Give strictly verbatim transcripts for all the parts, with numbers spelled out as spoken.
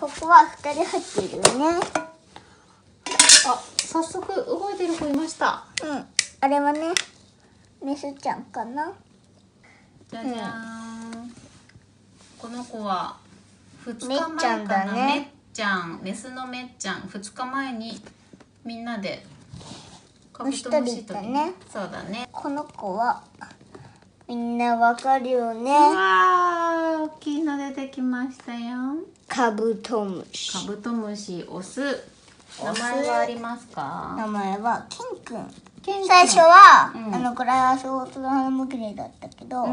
ここはふたり入ってるよね。 あ、早速動いてる子いました。 うん、あれはね、メスちゃんかな。 じゃじゃーん、うん、この子はふつかまえかな。めっちゃん、メスのめっちゃん、ふつかまえにみんなでカブトムシ取りね。そうだね。 この子はみんなわかるよね。 うわー、大きいの出てきましたよ。 カブトムシ。 カブトムシ、オス。名前はありますか？名前はケンくん。 ケンくん。 最初は、うん、あのグラスオートハムグレーだったけど、うん、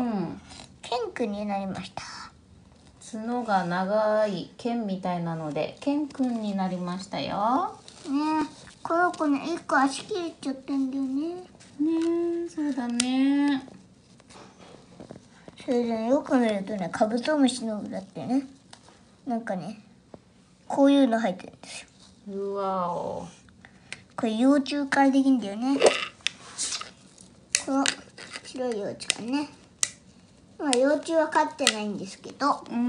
ケンくんになりました。 角が長い剣みたいなのでケンくんになりましたよ。 ね、この子ね、一個足切れちゃったんだよね。 ね、そうだね。 それで、ね、よく見るとね、カブトムシの裏ってね、なんかね、こういうの入ってるんですよ。 うわお。 これ幼虫からできるんだよね。この白い幼虫からね。まあ幼虫は飼ってないんですけど。 うん。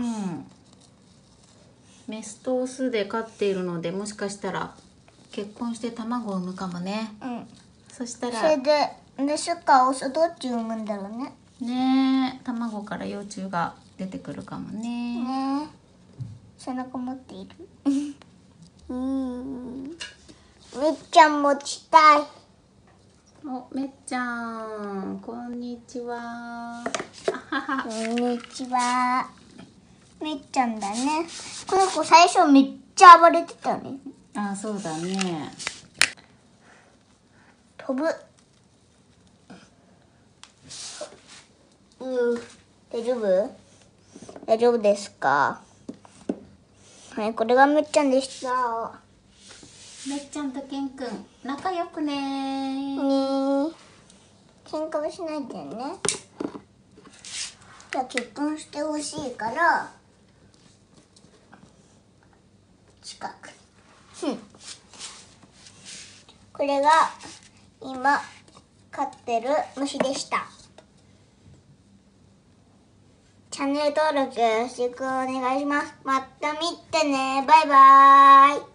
メスとオスで飼っているので、もしかしたら結婚して卵を産むかもね。うん。そしたら。 それでメスかオスどっち産むんだろうね。 ねえ、卵から幼虫が出てくるかもね。 ねえ。背中持っている。うん。めっちゃん持ちたい。 お、めっちゃん、こんにちは。 こんにちは。めっちゃんだね。この子最初めっちゃ暴れてたね。 あ、そうだね。 飛ぶ。うん、大丈夫？大丈夫ですか？はい、これがめっちゃんでした。 めっちゃんとケンくん、仲良くねー。 ねー。喧嘩はしないでね。じゃあ結婚してほしいから、近くに。うん。これが今飼ってる虫でした。チャンネル登録よろしくお願いします。また見てね。バイバーイ。